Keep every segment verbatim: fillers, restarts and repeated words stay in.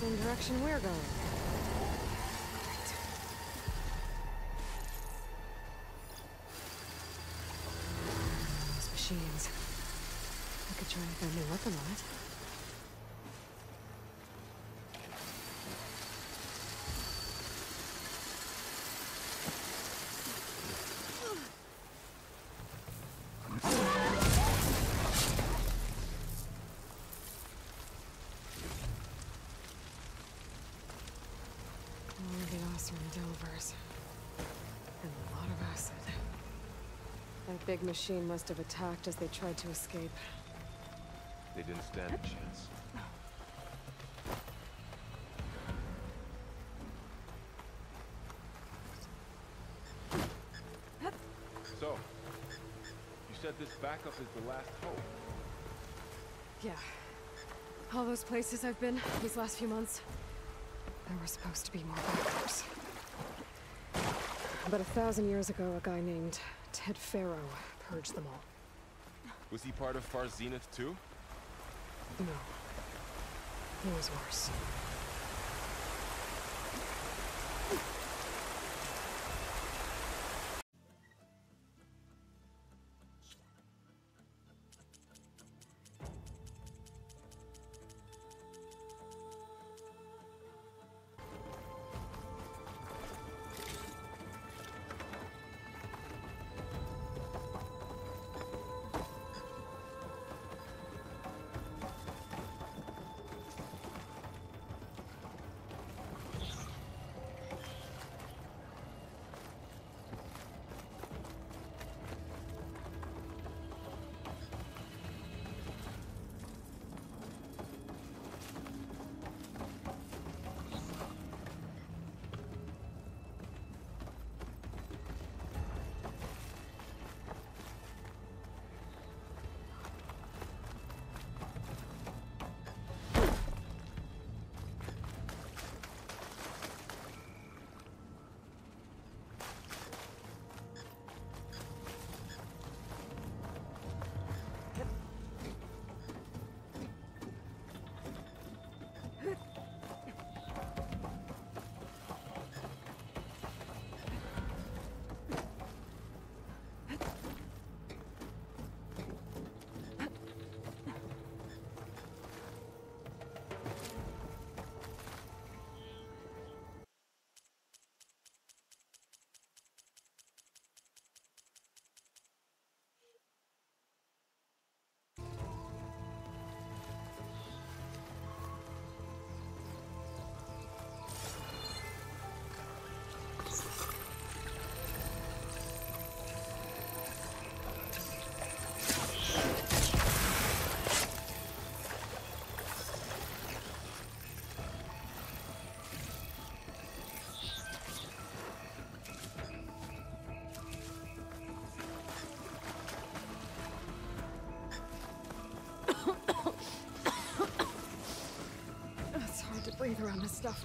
same direction we're going. Great. Those machines. I could try and find a weapon on it. And a lot of acid. That big machine must have attacked as they tried to escape. They didn't stand a chance. So, you said this backup is the last hope? Yeah. All those places I've been these last few months, there were supposed to be more backups. But a thousand years ago, a guy named Ted Faro purged them all. Was he part of Far Zenith too? No. He was worse. Breathe around this stuff.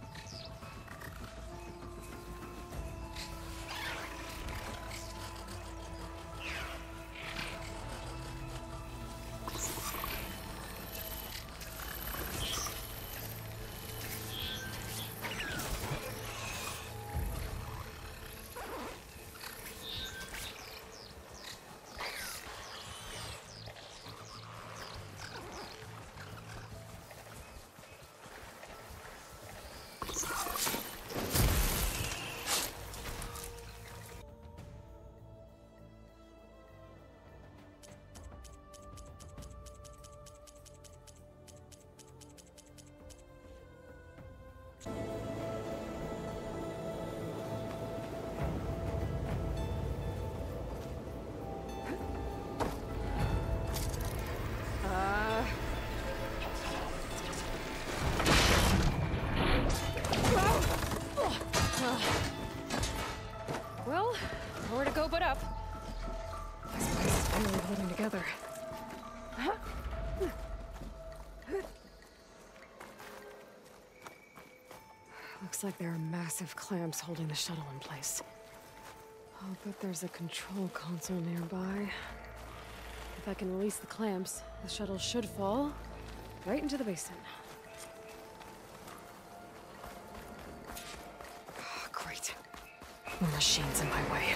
Well, nowhere to go but up. This place is barely holding together. Looks like there are massive clamps holding the shuttle in place. I'll bet there's a control console nearby. If I can release the clamps, the shuttle should fall right into the basin. More machines in my way.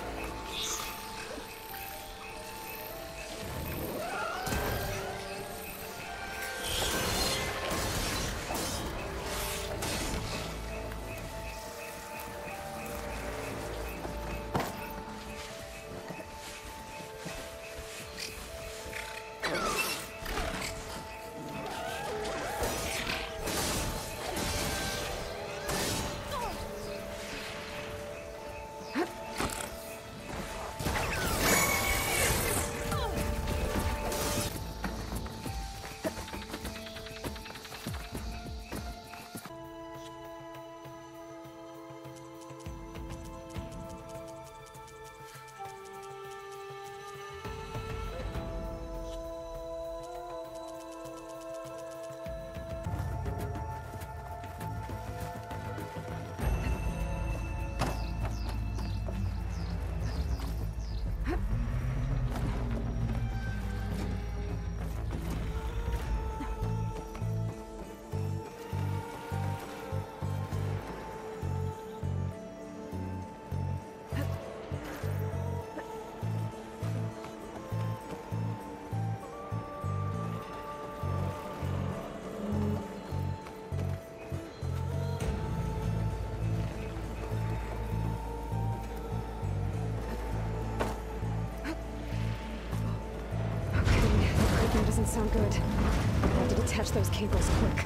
Doesn't sound good. I have to detach those cables quick.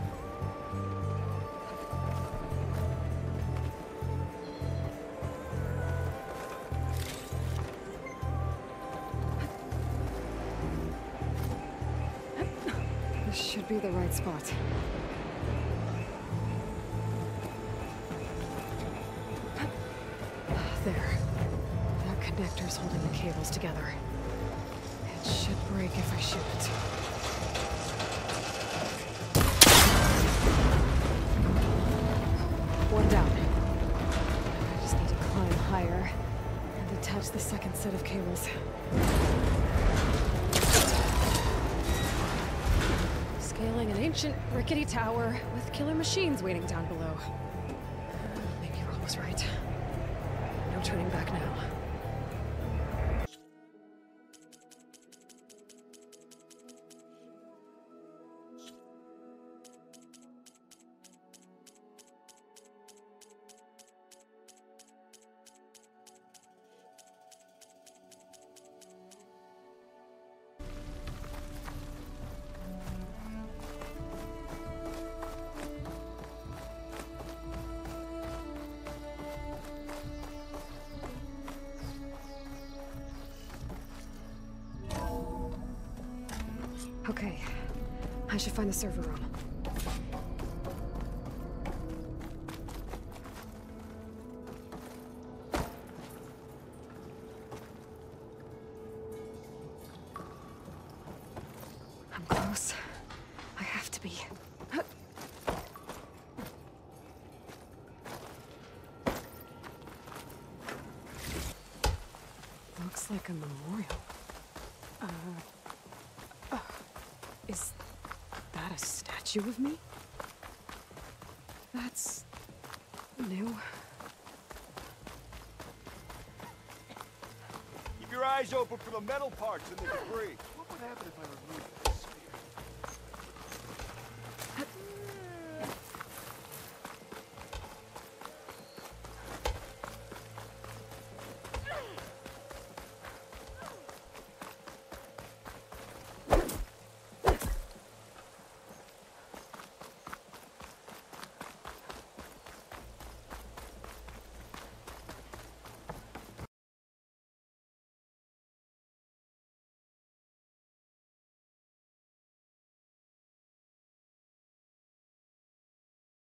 This should be the right spot. There. That connector's holding the cables together. It should break if I shoot it. One down. I just need to climb higher and detach the second set of cables. Scaling an ancient, rickety tower with killer machines waiting down below. Maybe Rob was right. No turning back now. Okay, I should find the server room. I'm close. I have to be. Looks like a memorial. Uh... Is that a statue of me? That's new. Keep your eyes open for the metal parts and the debris. What would happen if I removed it?